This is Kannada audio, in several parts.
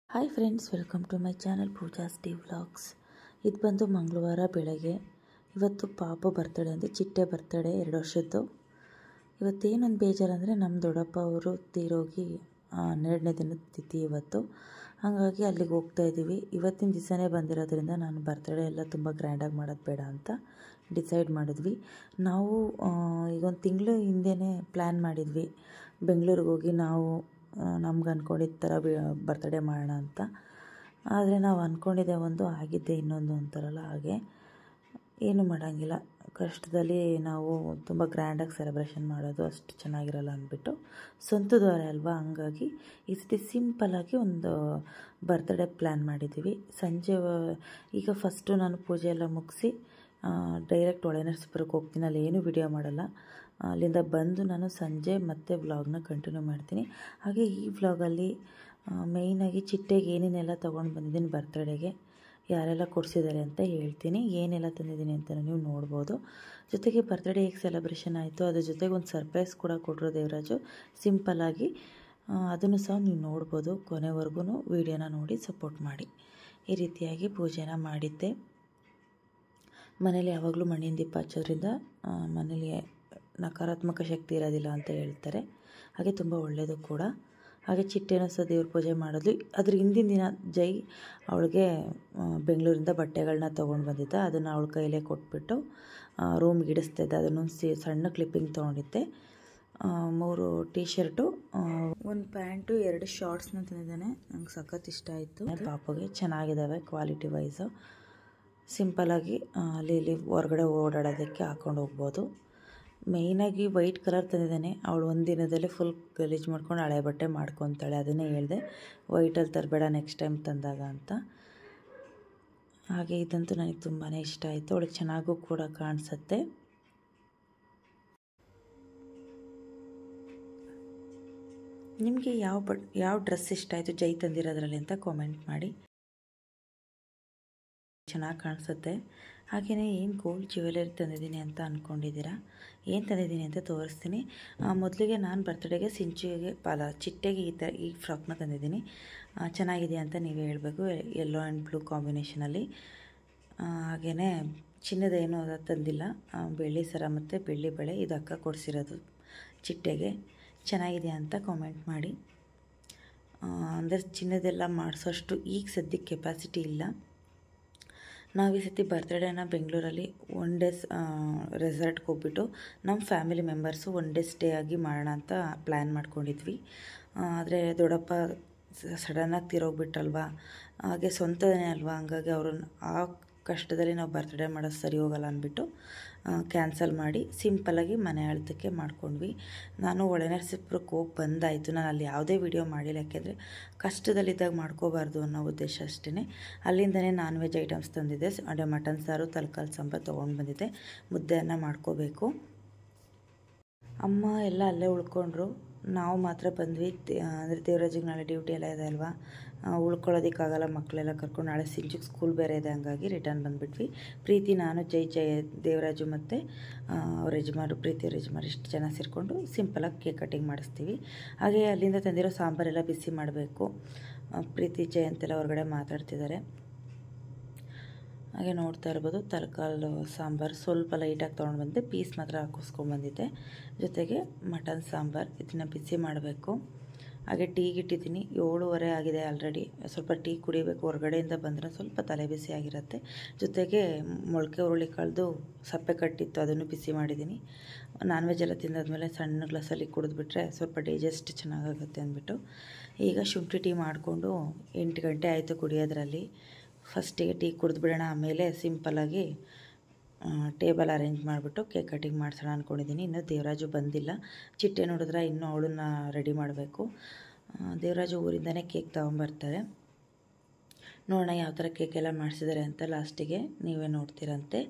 Hi friends, welcome to my channel Pooja's D vlogs. ಇದು ಬಂದು ಮಂಗಳವಾರ ಬೆಳಗ್ಗೆ. ಇವತ್ತು ಪಾಪು ಬರ್ತಡೇ ಅಂದರೆ ಚಿಟ್ಟೆ ಬರ್ತಡೇ 2 ವರ್ಷದ್ದು. ಇವತ್ತೇನೊಂದು ಬೇಜಾರಂದರೆ ನಮ್ಮ ದೊಡ್ಡಪ್ಪ ಅವರು ತೀರೋಗಿ 12ನೇ ದಿನದ ತಿಥಿ ಇವತ್ತು. ಹಾಗಾಗಿ ಅಲ್ಲಿಗೆ ಹೋಗ್ತಾ ಇದ್ದೀವಿ. ಇವತ್ತಿನ ದಿವಸನೇ ಬಂದಿರೋದ್ರಿಂದ ನಾನು ಬರ್ತಡೇ ಎಲ್ಲ ತುಂಬ ಗ್ರ್ಯಾಂಡಾಗಿ ಮಾಡೋದು ಬೇಡ ಅಂತ ಡಿಸೈಡ್ ಮಾಡಿದ್ವಿ. ನಾವು ಈಗ ಒಂದು ತಿಂಗಳು ಹಿಂದೆಯೇ ಪ್ಲ್ಯಾನ್ ಮಾಡಿದ್ವಿ ಬೆಂಗಳೂರಿಗೆ ಹೋಗಿ ನಾವು ನಮ್ಗೆ ಅಂದ್ಕೊಂಡಿದ್ದ ಥರ ಬರ್ತಡೇ ಮಾಡೋಣ ಅಂತ. ಆದರೆ ನಾವು ಅಂದ್ಕೊಂಡಿದ್ದೆ ಒಂದು, ಆಗಿದ್ದೆ ಇನ್ನೊಂದು ಅಂತಾರಲ್ಲ ಹಾಗೆ. ಏನೂ ಮಾಡೋಂಗಿಲ್ಲ, ಕಷ್ಟದಲ್ಲಿ ನಾವು ತುಂಬ ಗ್ರ್ಯಾಂಡಾಗಿ ಸೆಲೆಬ್ರೇಷನ್ ಮಾಡೋದು ಅಷ್ಟು ಚೆನ್ನಾಗಿರಲ್ಲ ಅಂದ್ಬಿಟ್ಟು ಸ್ವಂತದವರೇ ಅಲ್ವಾ, ಹಂಗಾಗಿ ಈ ಸತಿ ಸಿಂಪಲ್ಲಾಗಿ ಒಂದು ಬರ್ತ್ಡೇ ಪ್ಲ್ಯಾನ್ ಮಾಡಿದ್ದೀವಿ. ಸಂಜೆ ಈಗ ಫಸ್ಟು ನಾನು ಪೂಜೆ ಎಲ್ಲ ಮುಗಿಸಿ ಡೈರೆಕ್ಟ್ ಹೊಳೆನರಸೀಪುರಕ್ಕೆ ಹೋಗ್ತೀನಿ. ಅಲ್ಲಿ ಏನೂ ವಿಡಿಯೋ ಮಾಡಲ್ಲ. ಅಲ್ಲಿಂದ ಬಂದು ನಾನು ಸಂಜೆ ಮತ್ತೆ ವ್ಲಾಗ್ನ ಕಂಟಿನ್ಯೂ ಮಾಡ್ತೀನಿ. ಹಾಗೆ ಈ ವ್ಲಾಗಲ್ಲಿ ಮೇಯ್ನಾಗಿ ಚಿಟ್ಟೆಗೆ ಏನೇನೆಲ್ಲ ತೊಗೊಂಡು ಬಂದಿದ್ದೀನಿ ಬರ್ತ್ಡೇಗೆ, ಯಾರೆಲ್ಲ ಕೊಡಿಸಿದ್ದಾರೆ ಅಂತ ಹೇಳ್ತೀನಿ. ಏನೆಲ್ಲ ತಂದಿದ್ದೀನಿ ಅಂತ ನೀವು ನೋಡ್ಬೋದು. ಜೊತೆಗೆ ಬರ್ತ್ಡೇ ಹೇಗೆ ಸೆಲೆಬ್ರೇಷನ್ ಆಯಿತು, ಅದ್ರ ಜೊತೆಗೆ ಒಂದು ಸರ್ಪ್ರೈಸ್ ಕೂಡ ಕೊಟ್ಟರು ದೇವರಾಜು ಸಿಂಪಲ್ಲಾಗಿ. ಅದನ್ನು ಸಹ ನೀವು ನೋಡ್ಬೋದು. ಕೊನೆವರೆಗೂ ವೀಡಿಯೋನ ನೋಡಿ ಸಪೋರ್ಟ್ ಮಾಡಿ. ಈ ರೀತಿಯಾಗಿ ಪೂಜೆನ ಮಾಡಿದ್ದೆ. ಮನೇಲಿ ಯಾವಾಗಲೂ ಮಣ್ಣಿನ ದೀಪ ಹಚ್ಚೋದ್ರಿಂದ ಮನೇಲಿ ನಕಾರಾತ್ಮಕ ಶಕ್ತಿ ಇರೋದಿಲ್ಲ ಅಂತ ಹೇಳ್ತಾರೆ. ಹಾಗೆ ತುಂಬ ಒಳ್ಳೆಯದು ಕೂಡ. ಹಾಗೆ ಚಿಟ್ಟೆನೂ ಸಹ ದೇವ್ರ ಪೂಜೆ ಮಾಡೋದು. ಅದ್ರ ಹಿಂದಿನ ದಿನ ಜೈ ಅವಳಿಗೆ ಬೆಂಗಳೂರಿಂದ ಬಟ್ಟೆಗಳನ್ನ ತೊಗೊಂಡು ಬಂದಿದ್ದ. ಅದನ್ನು ಅವಳ ಕೈಲೇ ಕೊಟ್ಬಿಟ್ಟು ರೂಮ್ಗೆ ಇಡಿಸ್ತಿದ್ದೆ. ಅದನ್ನೊಂದು ಸಣ್ಣ ಕ್ಲಿಪ್ಪಿಂಗ್ ತೊಗೊಂಡಿದ್ದೆ. 3 ಟೀ ಶರ್ಟು, 1 ಪ್ಯಾಂಟು, 2 ಶಾರ್ಟ್ಸ್ನ ತಂದಿದ್ದಾನೆ. ನಂಗೆ ಸಖತ್ ಇಷ್ಟ ಆಯಿತು. ಪಾಪಗೆ ಚೆನ್ನಾಗಿದ್ದಾವೆ ಕ್ವಾಲಿಟಿ ವೈಸು. ಸಿಂಪಲ್ಲಾಗಿ ಅಲ್ಲಿ ಇಲ್ಲಿ ಹೊರಗಡೆ ಓಡಾಡೋದಕ್ಕೆ ಹಾಕ್ಕೊಂಡು ಹೋಗ್ಬೋದು. ಮೇಯ್ನಾಗಿ ವೈಟ್ ಕಲರ್ ತಂದಿದ್ದಾನೆ. ಅವಳು ಒಂದು ದಿನದಲ್ಲೇ ಫುಲ್ ಗಲೀಜು ಮಾಡ್ಕೊಂಡು ಹಳೆ ಬಟ್ಟೆ ಮಾಡ್ಕೊತಾಳೆ. ಅದನ್ನೇ ಹೇಳಿದೆ, ವೈಟಲ್ಲಿ ತರಬೇಡ ನೆಕ್ಸ್ಟ್ ಟೈಮ್ ತಂದಾಗ ಅಂತ. ಹಾಗೆ ಇದಂತೂ ನನಗೆ ತುಂಬಾ ಇಷ್ಟ ಆಯಿತು. ಅವಳಿಗೆ ಚೆನ್ನಾಗೂ ಕೂಡ ಕಾಣಿಸುತ್ತೆ. ನಿಮಗೆ ಯಾವ ಡ್ರೆಸ್ ಇಷ್ಟ ಆಯಿತು ಜೈ ತಂದಿರೋದ್ರಲ್ಲಿ ಅಂತ ಕಾಮೆಂಟ್ ಮಾಡಿ. ಚೆನ್ನಾಗಿ ಕಾಣಿಸುತ್ತೆ. ಹಾಗೆಯೇ ಏನು ಗೋಲ್ಡ್ ಜ್ಯುವೆಲರಿ ತಂದಿದ್ದೀನಿ ಅಂತ ಅಂದ್ಕೊಂಡಿದ್ದೀರಾ? ಏನು ತಂದಿದ್ದೀನಿ ಅಂತ ತೋರಿಸ್ತೀನಿ. ಮೊದಲಿಗೆ ನಾನು ಬರ್ತಡೇಗೆ ಚಿಟ್ಟೆಗೆ ಈ ಫ್ರಾಕ್ನ ತಂದಿದ್ದೀನಿ. ಚೆನ್ನಾಗಿದೆಯಾ ಅಂತ ನೀವೇ ಹೇಳಬೇಕು. ಯೆಲ್ಲೋ ಆ್ಯಂಡ್ ಬ್ಲೂ ಕಾಂಬಿನೇಷನಲ್ಲಿ. ಹಾಗೆಯೇ ಚಿನ್ನದೇನೂ ತಂದಿಲ್ಲ. ಬೆಳ್ಳಿ ಸರ ಮತ್ತು ಬೆಳ್ಳಿ ಬಳೆ ಇದು ಅಕ್ಕ ಕೊಡಿಸಿರೋದು ಚಿಟ್ಟೆಗೆ. ಚೆನ್ನಾಗಿದೆಯಾ ಅಂತ ಕಾಮೆಂಟ್ ಮಾಡಿ. ಅಂದರೆ ಚಿನ್ನದೆಲ್ಲ ಮಾಡಿಸೋಷ್ಟು ಈಗ ಸದ್ಯಕ್ಕೆ ಕೆಪಾಸಿಟಿ ಇಲ್ಲ. ನಾವು ಈ ಸತಿ ಬರ್ತ್ಡೇನ ಬೆಂಗಳೂರಲ್ಲಿ 1 ಡೇ ರೆಸಾರ್ಟ್ಗೆ ಹೋಗ್ಬಿಟ್ಟು ನಮ್ಮ ಫ್ಯಾಮಿಲಿ ಮೆಂಬರ್ಸು 1 ಡೇ ಸ್ಟೇ ಆಗಿ ಮಾಡೋಣ ಅಂತ ಪ್ಲ್ಯಾನ್ ಮಾಡ್ಕೊಂಡಿದ್ವಿ. ಆದರೆ ದೊಡ್ಡಪ್ಪ ಸಡನ್ನಾಗಿ ತೀರೋಗ್ಬಿಟ್ರಲ್ವ, ಹಾಗೆ ಸ್ವಂತನೇ ಅಲ್ವಾ, ಹಂಗಾಗಿ ಅವ್ರನ್ನ ಆ ಕಷ್ಟದಲ್ಲಿ ನಾವು ಬರ್ತ್ಡೇ ಮಾಡೋದು ಸರಿ ಹೋಗಲ್ಲ ಅಂದ್ಬಿಟ್ಟು ಕ್ಯಾನ್ಸಲ್ ಮಾಡಿ ಸಿಂಪಲ್ಲಾಗಿ ಮನೆ ಆಳ್ತಕ್ಕೆ ಮಾಡ್ಕೊಂಡ್ವಿ. ನಾನು ಹೊಳೆನರಸೀಪುರಕ್ಕೆ ಹೋಗಿ ಬಂದಾಯಿತು. ನಾನು ಅಲ್ಲಿ ಯಾವುದೇ ವಿಡಿಯೋ ಮಾಡಿಲ್ಲ, ಯಾಕೆಂದರೆ ಕಷ್ಟದಲ್ಲಿದ್ದಾಗ ಮಾಡ್ಕೋಬಾರ್ದು ಅನ್ನೋ ಉದ್ದೇಶ ಅಷ್ಟೇ. ಅಲ್ಲಿಂದನೇ ನಾನ್ ವೆಜ್ ಐಟಮ್ಸ್ ತಂದಿದ್ದೆ. ಅದೇ ಮಟನ್ ಸಾರು, ತಲಕಾಲು ಸಾಂಬಾರು ತೊಗೊಂಡು ಬಂದಿದ್ದೆ. ಮುದ್ದೆಯನ್ನು ಮಾಡ್ಕೋಬೇಕು. ಅಮ್ಮ ಎಲ್ಲ ಅಲ್ಲೇ ಉಳ್ಕೊಂಡ್ರು. ನಾವು ಮಾತ್ರ ಬಂದ್ವಿ. ಅಂದರೆ ದೇವರಾಜಿಗೆ ನಾಳೆ ಡ್ಯೂಟಿ ಎಲ್ಲ ಇದೆ ಅಲ್ವಾ, ಉಳ್ಕೊಳ್ಳೋದಕ್ಕಾಗಲ್ಲ. ಮಕ್ಕಳೆಲ್ಲ ಕರ್ಕೊಂಡು ನಾಳೆ ಸಿಂಚುಗೆ ಸ್ಕೂಲ್ ಬೇರೆ ಇದೆ, ಹಂಗಾಗಿ ರಿಟರ್ನ್ ಬಂದುಬಿಟ್ವಿ. ಪ್ರೀತಿ, ನಾನು, ದೇವರಾಜು ಮತ್ತು ಅವ್ರ ಯಜಮಾರು, ಪ್ರೀತಿ ಅವ್ರ ಯಜಮಾರು ಇಷ್ಟು ಜನ ಸೇರಿಕೊಂಡು ಸಿಂಪಲಾಗಿ ಕೇಕ್ ಕಟಿಂಗ್ ಮಾಡಿಸ್ತೀವಿ. ಹಾಗೆ ಅಲ್ಲಿಂದ ತಂದಿರೋ ಸಾಂಬಾರೆಲ್ಲ ಬಿಸಿ ಮಾಡಬೇಕು. ಪ್ರೀತಿ ಜೈ ಅಂತೆಲ್ಲ ಹೊರಗಡೆ ಮಾತಾಡ್ತಿದ್ದಾರೆ. ಹಾಗೆ ನೋಡ್ತಾ ಇರ್ಬೋದು, ತರಕಾಲು ಸಾಂಬಾರು ಸ್ವಲ್ಪ ಲೈಟಾಗಿ ತೊಗೊಂಡು ಬಂದೆ. ಪೀಸ್ ಮಾತ್ರ ಹಾಕಿಸ್ಕೊಂಡ್ಬಂದಿದ್ದೆ. ಜೊತೆಗೆ ಮಟನ್ ಸಾಂಬಾರು, ಇದನ್ನು ಬಿಸಿ ಮಾಡಬೇಕು. ಹಾಗೆ ಟೀಗೆ ಇಟ್ಟಿದ್ದೀನಿ. 7:30 ಆಗಿದೆ ಆಲ್ರೆಡಿ. ಸ್ವಲ್ಪ ಟೀ ಕುಡಿಬೇಕು. ಹೊರಗಡೆಯಿಂದ ಬಂದರೆ ಸ್ವಲ್ಪ ತಲೆ ಬಿಸಿ ಆಗಿರುತ್ತೆ. ಜೊತೆಗೆ ಮೊಳಕೆ ಹುರುಳಿಕಾಳ್ದು ಸಪ್ಪೆ ಕಟ್ಟಿತ್ತು, ಅದನ್ನು ಬಿಸಿ ಮಾಡಿದ್ದೀನಿ. ನಾನ್ ವೆಜ್ ಎಲ್ಲ ತಿಂದಾದ್ಮೇಲೆ ಸಣ್ಣ ಗ್ಲಾಸಲ್ಲಿ ಕುಡಿದ್ಬಿಟ್ರೆ ಸ್ವಲ್ಪ ಡೈಜೆಸ್ಟ್ ಚೆನ್ನಾಗಾಗುತ್ತೆ ಅಂದ್ಬಿಟ್ಟು ಈಗ ಶುಂಠಿ ಟೀ ಮಾಡಿಕೊಂಡು 8 ಗಂಟೆ ಆಯಿತು ಕುಡಿಯೋದ್ರಲ್ಲಿ. ಫಸ್ಟಿಗೆ ಟೀ ಕುಡಿದ್ಬಿಡೋಣ, ಆಮೇಲೆ ಸಿಂಪಲ್ಲಾಗಿ ಟೇಬಲ್ ಅರೇಂಜ್ ಮಾಡಿಬಿಟ್ಟು ಕೇಕ್ ಕಟಿಂಗ್ ಮಾಡಿಸೋಣ ಅಂದ್ಕೊಂಡಿದ್ದೀನಿ. ಇನ್ನೂ ದೇವರಾಜು ಬಂದಿಲ್ಲ. ಚಿಟ್ಟೆ ನೋಡಿದ್ರೆ ಇನ್ನೂ ಅವಳನ್ನ ರೆಡಿ ಮಾಡಬೇಕು. ದೇವರಾಜು ಊರಿಂದನೇ ಕೇಕ್ ತೊಗೊಂಬರ್ತಾರೆ. ನೋಡೋಣ ಯಾವ ಥರ ಕೇಕೆಲ್ಲ ಮಾಡಿಸಿದ್ದಾರೆ ಅಂತ ಲಾಸ್ಟಿಗೆ ನೀವೇ ನೋಡ್ತೀರಂತೆ.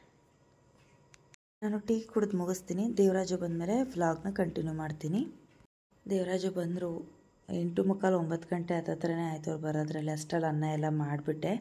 ನಾನು ಟೀ ಕುಡಿದು ಮುಗಿಸ್ತೀನಿ. ದೇವರಾಜು ಬಂದಮೇಲೆ ವ್ಲಾಗ್ನ ಕಂಟಿನ್ಯೂ ಮಾಡ್ತೀನಿ. ದೇವರಾಜು ಬಂದರು 8:45, 9 ಗಂಟೆ ಹತ್ರನೇ ಆಯಿತು ಅವ್ರು ಬರೋದ್ರಲ್ಲಿ. ಅಷ್ಟರಲ್ಲಿ ಅನ್ನ ಎಲ್ಲ ಮಾಡಿಬಿಟ್ಟೆ.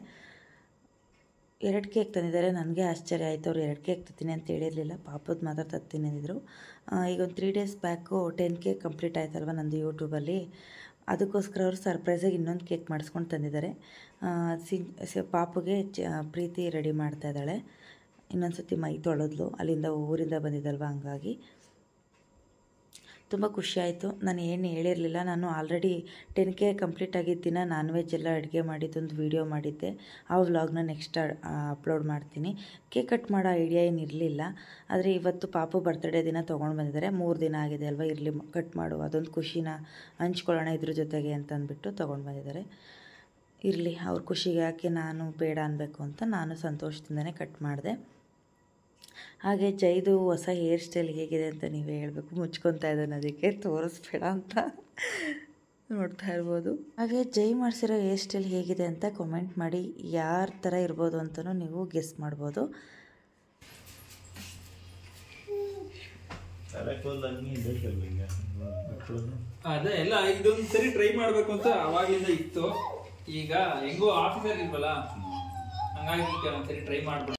2 ಕೇಕ್ ತಂದಿದ್ದಾರೆ. ನನಗೆ ಆಶ್ಚರ್ಯ ಆಯಿತು. ಅವ್ರು 2 ಕೇಕ್ ತತ್ತೀನಿ ಅಂತ ಹೇಳಿರಲಿಲ್ಲ. ಪಾಪದ ಮಾತ್ರ ತತ್ತೀನಿ ಅಂದಿದ್ರು. ಈಗ ಒಂದು 3 ಡೇಸ್ ಬ್ಯಾಕು 10K ಕಂಪ್ಲೀಟ್ ಆಯ್ತಲ್ವ ನಂದು ಯೂಟ್ಯೂಬಲ್ಲಿ. ಅದಕ್ಕೋಸ್ಕರ ಅವರು ಸರ್ಪ್ರೈಸಾಗಿ ಇನ್ನೊಂದು ಕೇಕ್ ಮಾಡಿಸ್ಕೊಂಡು ತಂದಿದ್ದಾರೆ. ಪಾಪುಗೆ ಪ್ರೀತಿ ರೆಡಿ ಮಾಡ್ತಾ ಇದ್ದಾಳೆ. ಇನ್ನೊಂದು ಸತಿ ಮೈ ತೊಳೆದ್ಲು, ಅಲ್ಲಿಂದ ಊರಿಂದ ಬಂದಿದ್ದಲ್ವ, ಹಂಗಾಗಿ ತುಂಬ ಖುಷಿಯಾಯಿತು. ನಾನು ಏನು ಹೇಳಿರಲಿಲ್ಲ, ನಾನು ಆಲ್ರೆಡಿ 10K ಕಂಪ್ಲೀಟ್ ಆಗಿದ್ದ ದಿನ ನಾನ್ ವೆಜ್ ಎಲ್ಲ ಅಡುಗೆ ಮಾಡಿದ್ದೊಂದು ವೀಡಿಯೋ ಮಾಡಿದ್ದೆ. ಆ ವ್ಲಾಗ್ನ ನೆಕ್ಸ್ಟ್ ಅಪ್ಲೋಡ್ ಮಾಡ್ತೀನಿ. ಕೇಕ್ ಕಟ್ ಮಾಡೋ ಐಡಿಯಾ ಏನಿರಲಿಲ್ಲ, ಆದರೆ ಇವತ್ತು ಪಾಪು ಬರ್ತ್ಡೇ ದಿನ ತೊಗೊಂಡು ಬಂದಿದ್ದಾರೆ. 3 ದಿನ ಆಗಿದೆ ಅಲ್ವಾ, ಇರಲಿ ಕಟ್ ಮಾಡುವ, ಅದೊಂದು ಖುಷಿನ ಹಂಚ್ಕೊಳ್ಳೋಣ ಇದ್ರ ಜೊತೆಗೆ ಅಂತ ಅಂದ್ಬಿಟ್ಟು ತೊಗೊಂಡು ಬಂದಿದ್ದಾರೆ. ಇರಲಿ, ಅವ್ರ ಖುಷಿಗೆ ಯಾಕೆ ನಾನು ಬೇಡ ಅನ್ನಬೇಕು ಅಂತ ನಾನು ಸಂತೋಷದಿಂದನೇ ಕಟ್ ಮಾಡಿದೆ. ಹಾಗೆ ಜೈದು ಹೊಸ ಹೇರ್ ಸ್ಟೈಲ್ ಹೇಗಿದೆ ಅಂತ ನೀವೇ ಹೇಳಬೇಕು. ಮುಚ್ಕೊತಾ ಇದ್ದಾನೆ, ಅದಕ್ಕೆ ತೋರಿಸ್ಬೇಡ ಅಂತ ನೋಡ್ತಾ ಇರ್ಬೋದು. ಹಾಗೆ ಜೈ ಮಾಡಿಸಿರೋ ಹೇರ್ ಸ್ಟೈಲ್ ಹೇಗಿದೆ ಅಂತ ಕಾಮೆಂಟ್ ಮಾಡಿ. ಯಾರ ಥರ ಇರ್ಬೋದು ಅಂತಲೂ ನೀವು ಗೆಸ್ ಮಾಡ್ಬೋದು. ಅದೇ ಎಲ್ಲ ಇದೊಂದು ಸರಿ ಟ್ರೈ ಮಾಡಬೇಕು ಅಂತ ಅವಾಗಲಿಂದ ಇತ್ತು. ಈಗ ಹೆಂಗೋ ಆಫೀಸಲ್ಲಿ ಇಲ್ವಲ್ಲ, ಹಂಗಾಗಿ ಒಂದ್ಸರಿ ಟ್ರೈ ಮಾಡ್ಬೋದು.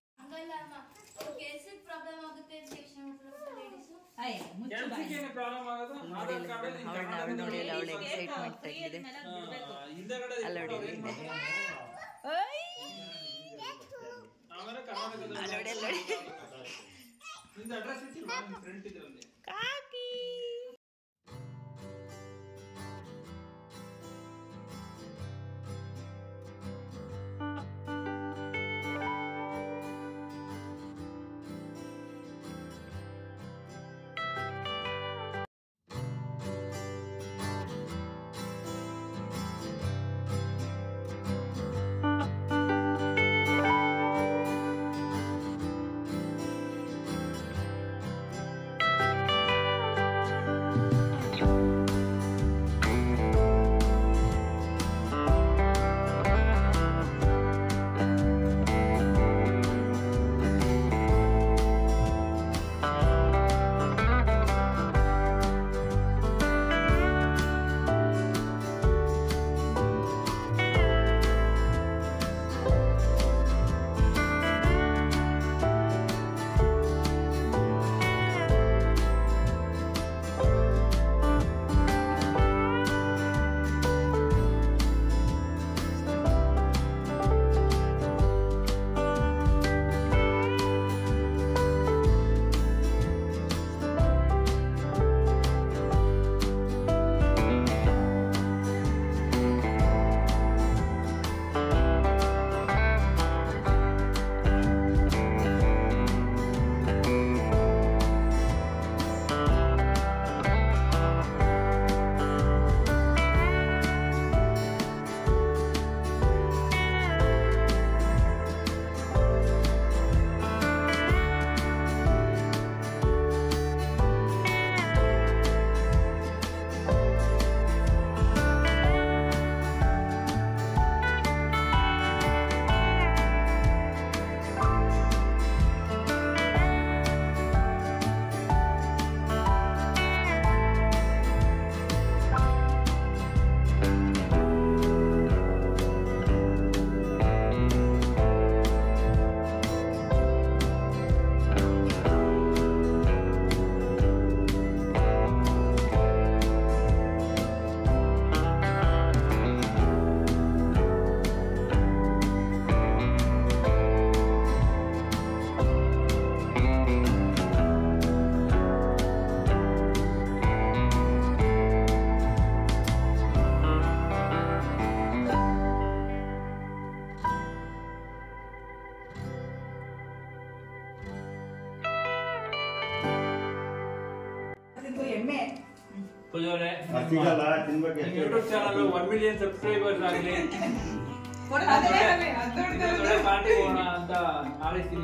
ಯೂಟ್ಯೂಬ್ ಚಾನಲ್ 1 ಮಿಲಿಯನ್ ಸಬ್ಸ್ಕ್ರೈಬರ್ಸ್ ಆಗಲಿ, ಪಾರ್ಟಿ ಹೋಗೋಣ ಅಂತ ಆಲೋಚಿಸ್ತೀನಿ.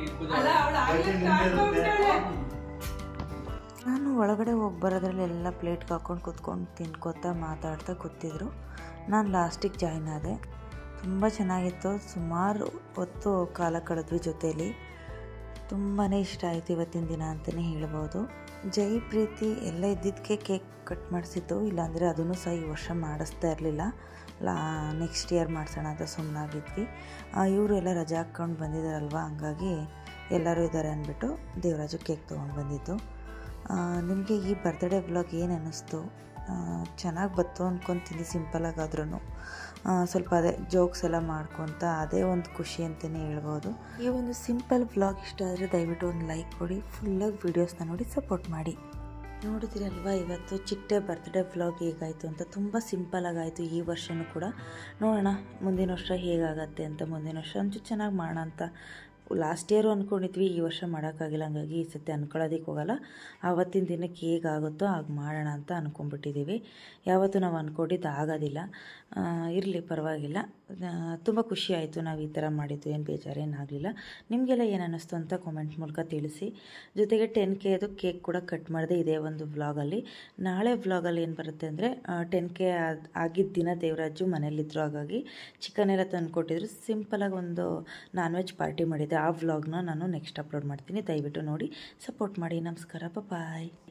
ನಾನು ಒಳಗಡೆ ಹೋಗಿ ಬರೋದ್ರಲ್ಲಿ ಎಲ್ಲ ಪ್ಲೇಟ್ಗೆ ಹಾಕ್ಕೊಂಡು ಕೂತ್ಕೊಂಡು ತಿನ್ಕೋತಾ ಮಾತಾಡ್ತಾ ಕೂತಿದ್ರು. ನಾನು ಲಾಸ್ಟಿಗೆ ಜಾಯ್ನ್ ಆದೆ. ತುಂಬ ಚೆನ್ನಾಗಿತ್ತು. ಸುಮಾರು ಹೊತ್ತು ಕಾಲ ಕಳೆದ್ವಿ ಜೊತೇಲಿ. ತುಂಬಾ ಇಷ್ಟ ಆಯಿತು ಇವತ್ತಿನ ದಿನ ಅಂತಲೇ ಹೇಳ್ಬೋದು. ಜೈ ಪ್ರೀತಿ ಎಲ್ಲ ಇದ್ದಿದ್ದಕ್ಕೆ ಕೇಕ್ ಕಟ್ ಮಾಡಿಸಿದ್ದು, ಇಲ್ಲಾಂದರೆ ಅದನ್ನು ಸಹ ಈ ವರ್ಷ ಮಾಡಿಸ್ತಾ ಇರಲಿಲ್ಲ. ನೆಕ್ಸ್ಟ್ ಇಯರ್ ಮಾಡಿಸೋಣ ಅಂತ ಸುಮ್ಮನಾಗಿದ್ವಿ. ಇವರು ಎಲ್ಲ ರಜೆ ಹಾಕ್ಕೊಂಡು ಬಂದಿದ್ದಾರಲ್ವ, ಹಂಗಾಗಿ ಎಲ್ಲರೂ ಇದ್ದಾರೆ ಅಂದ್ಬಿಟ್ಟು ದೇವರಾಜು ಕೇಕ್ ತೊಗೊಂಡು ಬಂದಿದ್ದು. ನಿಮಗೆ ಈ ಬರ್ತ್ಡೇ ವ್ಲಾಗ್ ಏನು ಅನ್ನಿಸ್ತು? ಚೆನ್ನಾಗಿ ಬತ್ತು ಅಂದ್ಕೊತೀನಿ ಸಿಂಪಲಾಗಾದ್ರೂ. ಸ್ವಲ್ಪ ಅದೇ ಜೋಕ್ಸ್ ಎಲ್ಲ ಮಾಡ್ಕೊತ ಅದೇ ಒಂದು ಖುಷಿ ಅಂತಲೇ ಹೇಳ್ಬೋದು. ಈ ಒಂದು ಸಿಂಪಲ್ ವ್ಲಾಗ್ ಇಷ್ಟ ಆದರೆ ದಯವಿಟ್ಟು ಒಂದು ಲೈಕ್ ಕೊಡಿ, ಫುಲ್ಲಾಗಿ ವೀಡಿಯೋಸ್ನ ನೋಡಿ ಸಪೋರ್ಟ್ ಮಾಡಿ. ನೋಡಿದಿರಲ್ವಾ ಇವತ್ತು ಚಿಟ್ಟೆ ಬರ್ತ್ಡೇ ವ್ಲಾಗ್ ಹೇಗಾಯಿತು ಅಂತ. ತುಂಬ ಸಿಂಪಲಾಗಾಯಿತು ಈ ವರ್ಷವೂ ಕೂಡ. ನೋಡೋಣ ಮುಂದಿನ ವರ್ಷ ಹೇಗಾಗತ್ತೆ ಅಂತ. ಮುಂದಿನ ವರ್ಷ ಒಂಚೂರು ಚೆನ್ನಾಗಿ ಮಾಡೋಣ ಅಂತ ಲಾಸ್ಟ್ ಇಯರು ಅಂದ್ಕೊಂಡಿದ್ವಿ, ಈ ವರ್ಷ ಮಾಡೋಕ್ಕಾಗಿಲ್ಲ. ಹಂಗಾಗಿ ಈ ಸತಿ ಅಂದ್ಕೊಳ್ಳೋದಕ್ಕೆ ಹೋಗಲ್ಲ. ಆವತ್ತಿನ ದಿನಕ್ಕೆ ಹೇಗಾಗುತ್ತೋ ಹಾಗೆ ಮಾಡೋಣ ಅಂತ ಅಂದ್ಕೊಂಡ್ಬಿಟ್ಟಿದ್ದೀವಿ. ಯಾವತ್ತೂ ನಾವು ಅಂದ್ಕೊಂಡಿದ್ದು ಆಗೋದಿಲ್ಲ. ಇರಲಿ ಪರವಾಗಿಲ್ಲ. ತುಂಬ ಖುಷಿ ಆಯಿತು ನಾವು ಈ ಥರ ಮಾಡಿದ್ದು. ಏನು ಬೇಜಾರೇನಾಗಲಿಲ್ಲ. ನಿಮಗೆಲ್ಲ ಏನು ಅನ್ನಿಸ್ತು ಅಂತ ಕಾಮೆಂಟ್ ಮೂಲಕ ತಿಳಿಸಿ. ಜೊತೆಗೆ 10K ಅದು ಕೇಕ್ ಕೂಡ ಕಟ್ ಮಾಡಿದೆ ಇದೇ ಒಂದು ವ್ಲಾಗಲ್ಲಿ. ನಾಳೆ ವ್ಲಾಗಲ್ಲಿ ಏನು ಬರುತ್ತೆ ಅಂದರೆ 10K ಆಗಿದ್ದ ದಿನ ದೇವರಾಜು ಮನೇಲಿದ್ದರು, ಹಾಗಾಗಿ ಚಿಕನ್ ಎಲ್ಲ ತಂದು ಕೊಟ್ಟಿದ್ರು. ಸಿಂಪಲಾಗಿ ಒಂದು ನಾನ್ ವೆಜ್ ಪಾರ್ಟಿ ಮಾಡಿದ್ದೆ. ಆ ವ್ಲಾಗ್ನ ನಾನು ನೆಕ್ಸ್ಟ್ ಅಪ್ಲೋಡ್ ಮಾಡ್ತೀನಿ. ದಯವಿಟ್ಟು ನೋಡಿ ಸಪೋರ್ಟ್ ಮಾಡಿ. ನಮಸ್ಕಾರ, ಬಾಯ್.